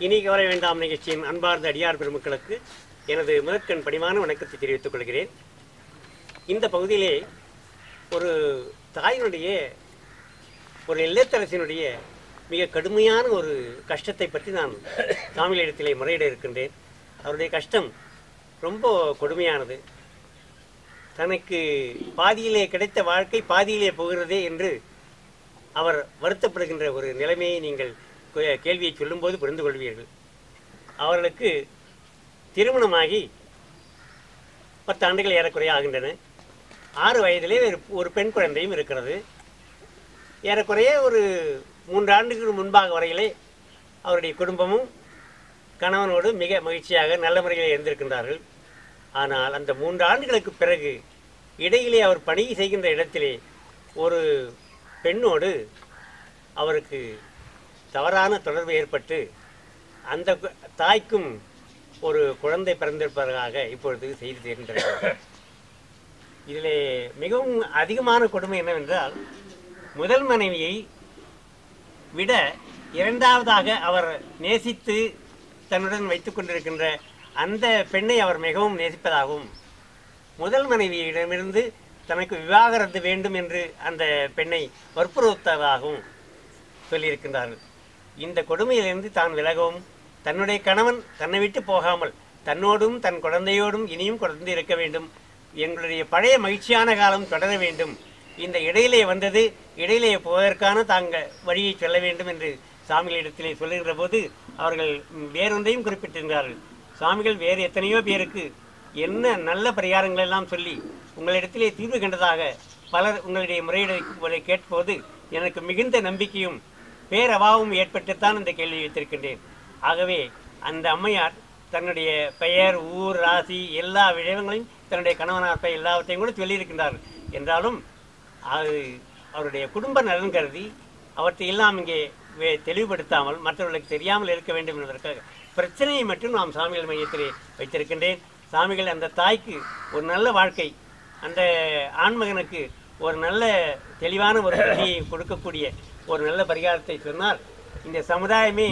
இனி கவலை வேண்டாம் நிகழ்ச்சியின் அன்பார்ந்த அடியார் பெருமக்களுக்கு எனது முதற்கண் பணிவான வணக்கத்தை தெரிவித்துக் கொள்கிறேன். இந்த பகுதியிலே ஒரு தாயினுடைய ஒரு இல்லத்தரசினுடைய மிக கடுமையான ஒரு கஷ்டத்தை பற்றி நான் சாமிகளிடத்திலே முறையிட இருக்கின்றேன். அவருடைய கஷ்டம் ரொம்ப கொடுமையானது. தனக்கு பாதியிலே கிடைத்த வாழ்க்கை பாதியிலே போகிறதே என்று அவர் வருத்தப்படுகின்ற ஒரு நிலைமையை நீங்கள் கேள்வியை சொல்லும்போது புரிந்து கொள்வீர்கள். அவர்களுக்கு திருமணமாகி 10 ஆண்டுகள் ஏறக்குறைய ஆகின்றன. 6 வயதிலே ஒரு பெண் குழந்தையும் இருக்கிறது. ஏறக்குறைய ஒரு 3 ஆண்டுகளுக்கு முன்பாக வரையிலே அவருடைய குடும்பமும் கணவனோடு மிக மகிழ்ச்சியாக நல்ல முறையில் இருந்திருக்கின்றார்கள். ஆனால் அந்த 3 ஆண்டுகளுக்கு பிறகு இடையிலே அவர் பணி செய்கின்ற இடத்திலே ஒரு பெண்ணோடு அவருக்கு தவறான தொடர்பு ஏற்பட்டு அந்த தாய்க்கும் ஒரு குழந்தை பிறந்திருப்பதாக இப்பொழுது செய்தி தெரிகின்றது. இதிலே மிகவும் அதிகமான கொடுமை என்னவென்றால், முதல் மனைவியை விட இரண்டாவதாக அவர் நேசித்து தன்னுடன் வைத்துக் கொண்டிருக்கின்ற அந்த பெண்ணை அவர் மிகவும் நேசிப்பதாகவும், முதல் மனைவியிடமிருந்து தனக்கு விவாகரத்து வேண்டும் என்று அந்த பெண்ணை வற்புறுத்ததாகவும் சொல்லியிருக்கின்றார்கள். இந்த கொடுமையிலிருந்து தான் விலகவும், தன்னுடைய கணவன் தன்னை விட்டு போகாமல் தன்னோடும் தன் குழந்தையோடும் இனியும் குழந்தை இருக்க வேண்டும், எங்களுடைய பழைய மகிழ்ச்சியான காலம் தொடர வேண்டும், இந்த இடையிலே வந்தது இடையிலே போவதற்கான தாங்கள் வழியை சொல்ல வேண்டும் என்று சாமிகளிடத்திலே சொல்லுகின்ற போது அவர்கள் வேறொன்றையும் குறிப்பிட்டிருந்தார்கள். சுவாமிகள் வேறு எத்தனையோ பேருக்கு என்ன நல்ல பரிகாரங்கள் எல்லாம் சொல்லி உங்களிடத்திலே தீர்வு கண்டதாக பலர் உங்களுடைய முறையீடு கேட்போது எனக்கு மிகுந்த நம்பிக்கையும் பேரவாவும் ஏற்பட்டுத்தான் இந்த கேள்வி வைத்திருக்கின்றேன். ஆகவே அந்த அம்மையார் தன்னுடைய பெயர், ஊர், ராசி எல்லா விஷயங்களையும் தன்னுடைய கணவனார் பெயர் எல்லாவற்றையும் கூட சொல்லியிருக்கின்றார்கள். என்றாலும் அது அவருடைய குடும்ப நலன் கருதி அவற்றை எல்லாம் இங்கே தெளிவுபடுத்தாமல் மற்றவர்களுக்கு தெரியாமல் இருக்க வேண்டும் என்பதற்காக பிரச்சனையை மட்டும் நாம் சாமிகள் மையத்திலே வைத்திருக்கின்றேன். சாமிகள் அந்த தாய்க்கு ஒரு நல்ல வாழ்க்கை, அந்த ஆண்மகனுக்கு ஒரு நல்ல தெளிவான ஒரு வழியை கொடுக்கக்கூடிய ஒரு நல்ல பரிகாரத்தை சொன்னால் இந்த சமுதாயமே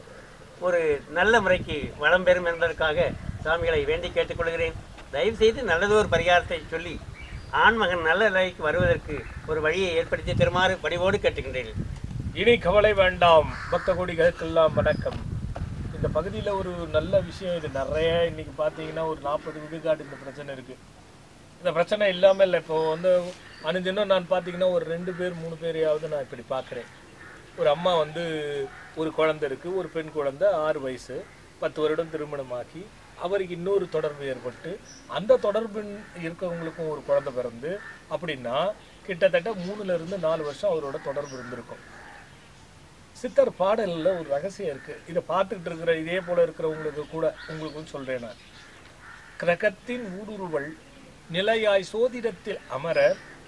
ஒரு நல்ல முறைக்கு வளம் பெறும் என்பதற்காக சாமிகளை வேண்டி கேட்டுக்கொள்கிறேன். தயவுசெய்து நல்லதொரு பரிகாரத்தை சொல்லி ஆண்மகன் நல்ல நிலைக்கு வருவதற்கு ஒரு வழியை ஏற்படுத்தி தருமாறு பணிவோடு கேட்டுக்கின்றேன். இனி கவலை வேண்டாம் பக்த கோடிகளுக்கெல்லாம் வணக்கம். இந்த பகுதியில் ஒரு நல்ல விஷயம், இது நிறைய இன்னைக்கு பார்த்தீங்கன்னா ஒரு 40 விழுக்காடு இந்த பிரச்சனை இருக்குது. இந்த பிரச்சனை இல்லாமல் இல்லை. இப்போ வந்து அனுதினம் நான் பார்த்தீங்கன்னா ஒரு 2 பேர் 3 பேரையாவது நான் இப்படி பார்க்குறேன். ஒரு அம்மா வந்து ஒரு குழந்தை இருக்குது, ஒரு பெண் குழந்தை 6 வயசு, 10 வருடம் திருமணமாக்கி அவருக்கு இன்னொரு தொடர்பு ஏற்பட்டு அந்த தொடர்பு இருக்கவங்களுக்கும் ஒரு குழந்தை பிறந்து அப்படின்னா கிட்டத்தட்ட 3லிருந்து 4 வருஷம் அவரோட தொடர்பு இருந்திருக்கும். சித்தர் பாடலில் ஒரு ரகசியம் இருக்குது. இதை பார்த்துக்கிட்டு இருக்கிற இதே போல் இருக்கிறவங்களுக்கு கூட உங்களுக்கும் சொல்கிறேன் நான். கிரகத்தின் ஊடுருவல் நிலையாய் சோதிடத்தில் அமர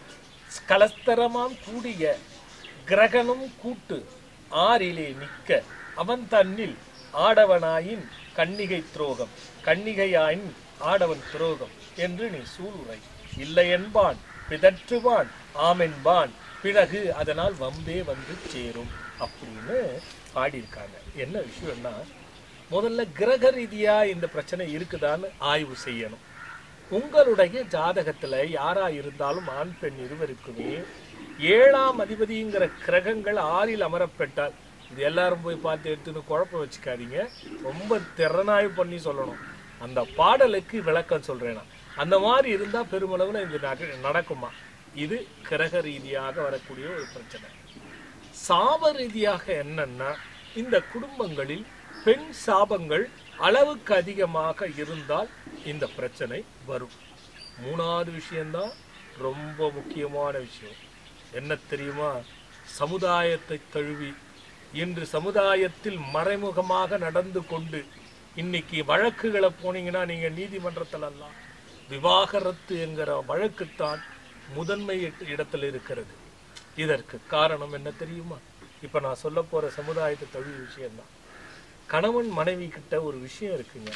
கலஸ்தரமாம் கூடிய கிரகனும் கூட்டு ஆறிலே நிற்க அவன் தன்னில் ஆடவனாயின் கன்னிகை துரோகம், கன்னிகையாயின் ஆடவன் துரோகம் என்று நீ சூளுரை இல்லை என்பான், பிதற்றுவான், ஆமென்பான், பிறகு அதனால் வம்பே வந்து சேரும் அப்படின்னு பாடியிருக்காங்க. என்ன விஷயம்னா, முதல்ல கிரக ரீதியா இந்த பிரச்சனை இருக்குதான்னு ஆய்வு செய்யணும். உங்களுடைய ஜாதகத்துல யாரா இருந்தாலும் ஆண் பெண் இருவருக்குமே 7ஆம் அதிபதிங்கிற கிரகங்கள் 6ல் அமரப்பட்டால், இது எல்லாரும் போய் பார்த்து எடுத்துன்னு குழப்பம் வச்சுக்காதீங்க, ரொம்ப திறனாய்வு பண்ணி சொல்லணும். அந்த பாடலுக்கு விளக்கம் சொல்றேன். அந்த மாதிரி இருந்தா பெருமளவுல இது நடக்குமா? இது கிரக ரீதியாக வரக்கூடிய ஒரு பிரச்சனை. சாப ரீதியாக என்னன்னா, இந்த குடும்பங்களில் பெண் சாபங்கள் அளவுக்கு அதிகமாக இருந்தால் இந்த பிரச்சனை வரும். 3வது விஷயம்தான் ரொம்ப முக்கியமான விஷயம். என்ன தெரியுமா? சமுதாயத்தை தழுவி இன்று சமுதாயத்தில் மறைமுகமாக நடந்து கொண்டு இன்னைக்கு வழக்குகளை போனீங்கன்னா நீங்க நீதிமன்றத்தில் எல்லாம் விவாகரத்து என்கிற வழக்குத்தான் முதன்மை இடத்துல இருக்கிறது. இதற்கு காரணம் என்ன தெரியுமா? இப்ப நான் சொல்ல போற சமுதாயத்தை தழுவி விஷயம்தான். கணவன் மனைவி கிட்ட ஒரு விஷயம் இருக்குங்க.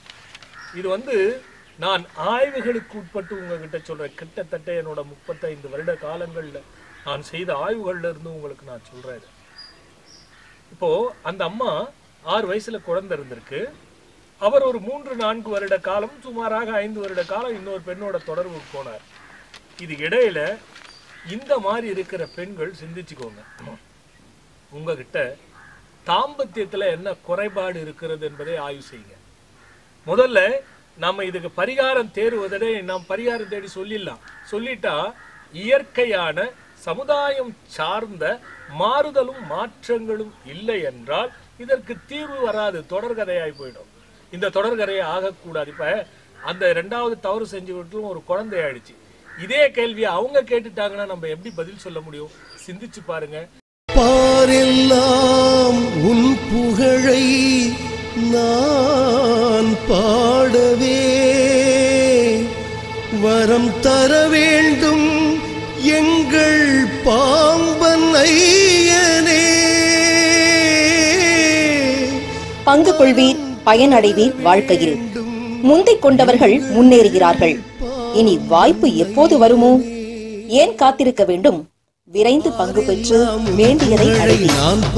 இது வந்து நான் ஆய்வுகளுக்கு உட்பட்டு உங்ககிட்ட சொல்றேன். கிட்டத்தட்ட என்னோட 35 வருட காலங்கள்ல நான் செய்த ஆய்வுகள்ல இருந்து உங்களுக்கு நான் சொல்றேன். இப்போ அந்த அம்மா 6 வயசுல குழந்தை இருந்திருக்கு. அவர் ஒரு 3-4 வருட காலம், சுமாராக 5 வருட காலம் இன்னொரு பெண்ணோட தொடர்புக்கு போனார். இது இடையில இந்த மாதிரி இருக்கிற பெண்கள் சிந்திச்சுக்கோங்க, உங்ககிட்ட தாம்பத்தியத்துல என்ன குறைபாடு இருக்கிறது என்பதை ஆய்வு செய்யுங்க. முதல்ல நம்ம இதுக்கு பரிகாரம் தேடுவதை நாம் பரிகாரம் தேடி சொல்லிட்டா இயற்கையான சமுதாயம் சார்ந்த மாறுதலும் மாற்றங்களும் இல்லை என்றால் இதற்கு தீர்வு வராது, தொடர்கதையாய் போயிடும். இந்த தொடர்கதையை ஆகக்கூடாது. இப்ப அந்த 2வது தவறு செஞ்சு விட்டு ஒரு குழந்தை ஆயிடுச்சு. இதே கேள்வியை அவங்க கேட்டுட்டாங்கன்னா நம்ம எப்படி பதில் சொல்ல முடியும்? சிந்திச்சு பாருங்க. பாரெல்லாம் உன் புகழை நான் பாடவே வரம் தர வேண்டும் எங்கள் பாம்பன் ஐயனே. பங்கு கொள்வீர், பயனடைவீர். வாழ்க்கையில் முந்திக் கொண்டவர்கள் முன்னேறுகிறார்கள். இனி வாய்ப்பு எப்போது வருமோ? ஏன் காத்திருக்க வேண்டும்? விரைந்து பங்கு பெற்று வேண்டியதை அடைவீர்.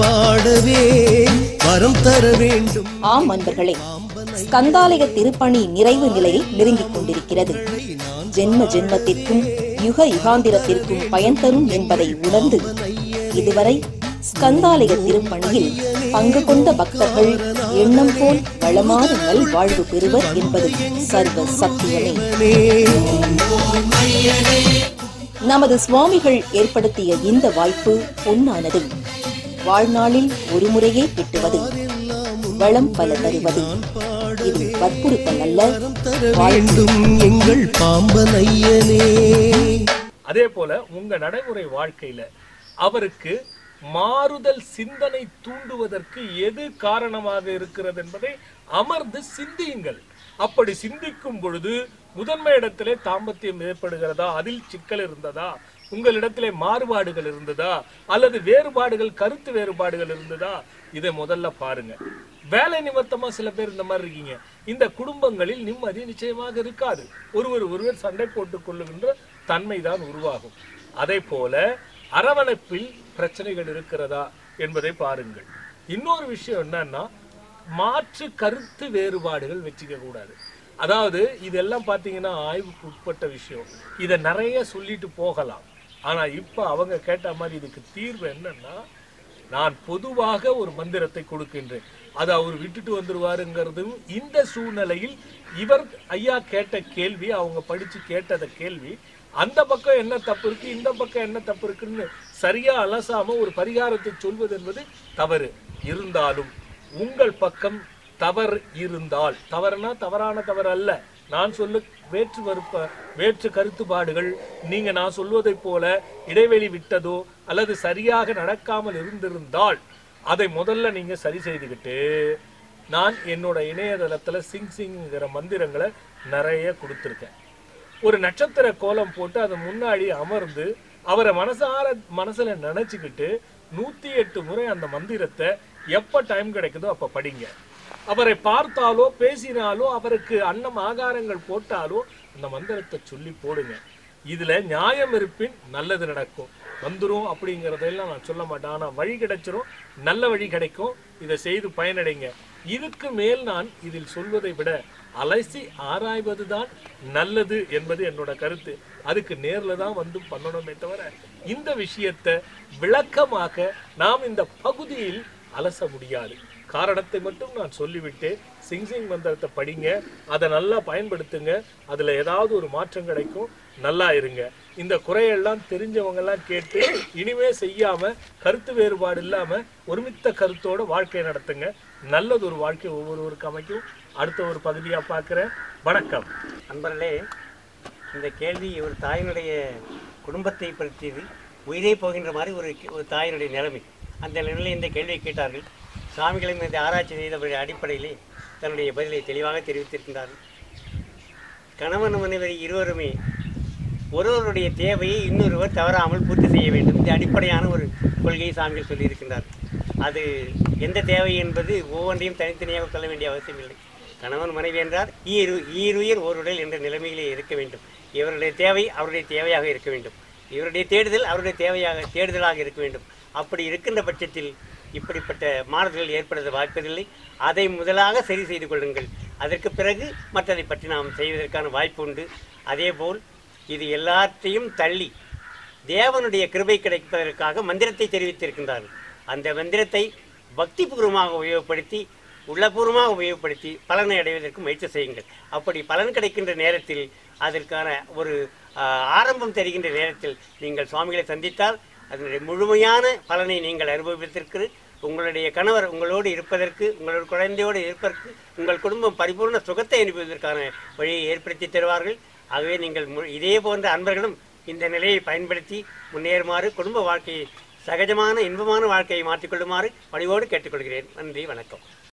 ஆம் அன்பர்களே, ஸ்கந்தாலய திருப்பணி நிறைவு நிலையை நெருங்கிக் கொண்டிருக்கிறது. ஜென்ம ஜென்மத்திற்கும் யுக யுகாந்திரத்திற்கும் பயன் தரும் என்பதை உணர்ந்து இதுவரை ஸ்கந்தாலய திருப்பணியில் பங்கு கொண்ட பக்தர்கள் எண்ணம் போல் வளமான நல்வாழ்வு பெறுவர் என்பது சர்வ சத்தியமே. நமது சுவாமிகள் ஏற்படுத்திய இந்த வாய்ப்பு பொன்னானது. வாழ்நாளில் ஒரு முறையே கிட்டுவது, வளம் பல தருவது. இது வற்புறுத்தல் அல்ல, வேண்டும் எங்கள் பாம்பன் ஐயனே. அதே போல உங்க நடைமுறை வாழ்க்கையில அவருக்கு மாறுதல் சிந்தனை தூண்டுவதற்கு எது காரணமாக இருக்கிறது என்பதை அமர்ந்து சிந்தியுங்கள். அப்படி சிந்திக்கும் பொழுது முதன்மை இடத்திலே தாம்பத்தியம் ஏற்படுகிறதா, அதில் சிக்கல் இருந்ததா, உங்களிடத்திலே மாறுபாடுகள் இருந்ததா, அல்லது வேறுபாடுகள், கருத்து வேறுபாடுகள் இருந்ததா, இதை முதல்ல பாருங்க. வேலை நிமித்தமா சில பேர் இந்த மாதிரி இருக்கீங்க. இந்த குடும்பங்களில் நிம்மதி நிச்சயமாக இருக்காது. ஒருவர் சண்டை போட்டுக் கொள்ளுகின்ற தன்மைதான் உருவாகும். அதே போல அரவணைப்பில் பிரச்சனைகள் இருக்கிறதா என்பதை பாருங்கள். இன்னொரு விஷயம் என்னன்னா, மாற்று கருத்து வேறுபாடுகள் வச்சுக்க கூடாது. அதாவது இதெல்லாம் பார்த்தீங்கன்னா ஆய்வுக்கு உட்பட்ட விஷயம். இதை நிறைய சொல்லிட்டு போகலாம். ஆனா இப்ப அவங்க கேட்ட மாதிரி இதுக்கு தீர்வு என்னன்னா, நான் பொதுவாக ஒரு மந்திரத்தை கொடுக்கின்றேன், அதை அவர் விட்டுட்டு வந்துருவாருங்கிறதும் இந்த சூழ்நிலையில் இவர் ஐயா கேட்ட கேள்வி, அவங்க படிச்சு கேட்டத கேள்வி, அந்த பக்கம் என்ன தப்பு இருக்கு, இந்த பக்கம் என்ன தப்பு இருக்குன்னு சரியா அலசாம ஒரு பரிகாரத்தை சொல்வது என்பது தவறு. இருந்தாலும் உங்கள் பக்கம் தவறு இருந்தால், தவறுனா தவறான தவறு அல்ல, நான் சொல்ல வேற்று கருத்துப்பாடுகள், நீங்க நான் சொல்வதை போல இடைவெளி விட்டதோ அல்லது சரியாக நடக்காமல் இருந்திருந்தால் அதை நீங்க சரி செய்துக்கிட்டு, நான் என்னோட இணையதளத்துல சிங்ங்கிற மந்திரங்களை நிறைய கொடுத்துருக்கேன். ஒரு நட்சத்திர கோலம் போட்டு அதை முன்னாடி அமர்ந்து அவரை மனசுல நினைச்சுக்கிட்டு 108 முறை அந்த மந்திரத்தை எப்ப டைம் கிடைக்குதோ அப்ப படிங்க. அவரை பார்த்தாலோ பேசினாலோ அவருக்கு அன்னம் ஆகாரங்கள் போட்டாலோ அந்த மந்திரத்தை சொல்லி போடுங்க. இதுல நியாயம் இருப்பின் நல்லது நடக்கும். வந்துரும் அப்படிங்கிறதெல்லாம் நான் சொல்ல மாட்டேன். ஆனா வழி கிடைச்சிரும், நல்ல வழி கிடைக்கும். இதை செய்து பயனடைங்க. இதுக்கு மேல் நான் இதில் சொல்வதை விட அலசி ஆராய்வதுதான் நல்லது என்பது என்னோட கருத்து. அதுக்கு நேர்ல தான் வந்து பண்ணணுமே தவிர இந்த விஷயத்தை விளக்கமாக நாம் இந்த பகுதியில் அலச முடியாது. காரணத்தை மட்டும் நான் சொல்லிவிட்டு சிங் மந்திரத்தை படிங்க, அதை நல்லா பயன்படுத்துங்க. அதுல ஏதாவது ஒரு மாற்றம் கிடைக்கும். நல்லா இருங்க. இந்த குறையெல்லாம் தெரிஞ்சவங்க எல்லாம் கேட்டு இனிமே செய்யாம கருத்து வேறுபாடு இல்லாம ஒருமித்த கருத்தோட வாழ்க்கை நடத்துங்க. நல்லது ஒரு வாழ்க்கை ஒவ்வொருவருக்கு அமைக்கும். அடுத்த ஒரு பகுதியா பார்க்கிறேன். வணக்கம் அன்பர்களே. இந்த கேள்வி ஒரு தாயினுடைய குடும்பத்தை பற்றியது, உயிரே போகின்ற மாதிரி ஒரு தாயினுடைய நிலைமை. அந்த நிலையில் இந்த கேள்வியை கேட்டார்கள். சுவாமிகளின் இந்த ஆராய்ச்சி செய்தவருடைய அடிப்படையிலே தன்னுடைய பதிலை தெளிவாக தெரிவித்திருக்கின்றார்கள். கணவன் மனைவி இருவருமே ஒருவருடைய தேவையை இன்னொருவர் தவறாமல் பூர்த்தி செய்ய வேண்டும். இந்த அடிப்படையான ஒரு கொள்கையை சாமிகள் சொல்லியிருக்கின்றார். அது எந்த தேவை என்பது ஒவ்வொன்றையும் தனித்தனியாக சொல்ல வேண்டிய அவசியம் இல்லை. கணவன் மனைவி என்றால் ஈருயிர் ஓருடல் என்ற நிலைமையிலே இருக்க வேண்டும். இவருடைய தேவை அவருடைய தேவையாக இருக்க வேண்டும். இவருடைய தேடுதல் அவருடைய தேடுதலாக இருக்க வேண்டும். அப்படி இருக்கின்ற பட்சத்தில் இப்படிப்பட்ட மாறுதல்கள் ஏற்படுத்த வாய்ப்பதில்லை. அதை முதலாக சரி செய்து கொள்ளுங்கள். அதற்கு பிறகு மற்றதை பற்றி நாம் செய்வதற்கான வாய்ப்பு உண்டு. அதேபோல் இது எல்லாத்தையும் தள்ளி தேவனுடைய கிருபை கிடைப்பதற்காக மந்திரத்தை தெரிவித்திருக்கின்றார்கள். அந்த மந்திரத்தை பக்திபூர்வமாக உபயோகப்படுத்தி உள்ளபூர்வமாக உபயோகப்படுத்தி பலனை அடைவதற்கு முயற்சி செய்யுங்கள். அப்படி பலன் கிடைக்கின்ற நேரத்தில் அதற்கான ஒரு ஆரம்பம் தெரிகின்ற நேரத்தில் நீங்கள் சுவாமிகளை சந்தித்தால் அதனுடைய முழுமையான பலனை நீங்கள் அனுபவிப்பதற்கு, உங்களுடைய கணவர் உங்களோடு இருப்பதற்கு, உங்களோட குழந்தையோடு இருப்பதற்கு, உங்கள் குடும்பம் பரிபூர்ண சுகத்தை அனுபவிப்பதற்கான வழியை ஏற்படுத்தி தருவார்கள். ஆகவே நீங்கள் இதே போன்ற அன்பர்களும் இந்த நிலையை பயன்படுத்தி முன்னேறுமாறு, குடும்ப வாழ்க்கையை சகஜமான இன்பமான வாழ்க்கையை மாற்றிக்கொள்ளுமாறு பணிவோடு கேட்டுக்கொள்கிறேன். நன்றி, வணக்கம்.